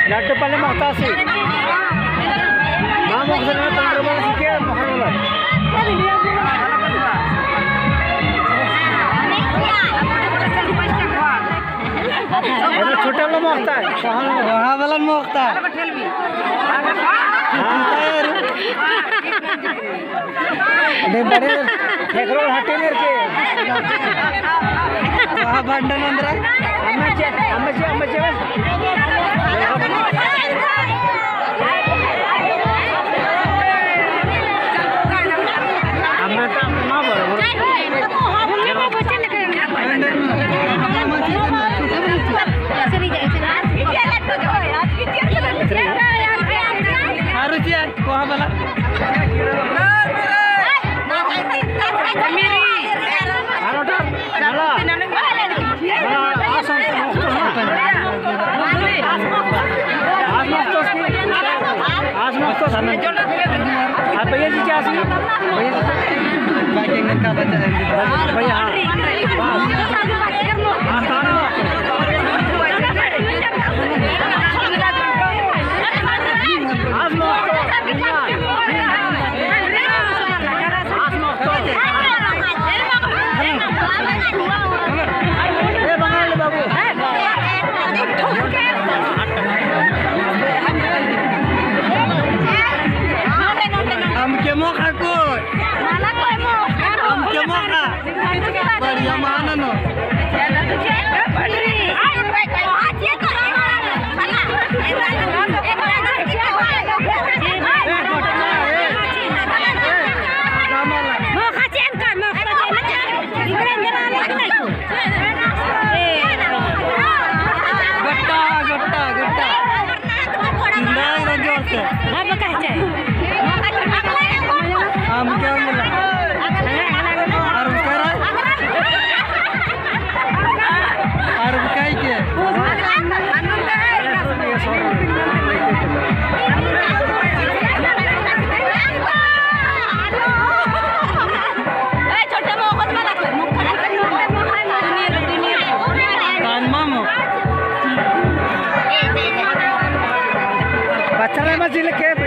लड्डूपल्ली मोहतासी मां मोहसन पंद्रह के मोहन छोटे वाला मोहता है वहाँ वाला मोहता है बड़े फेकरो हटे नहीं के वहाँ बंडन अंदर अम्मचे भैया जी क्या भैया बढ़िया मान नो बच्चा में मछली के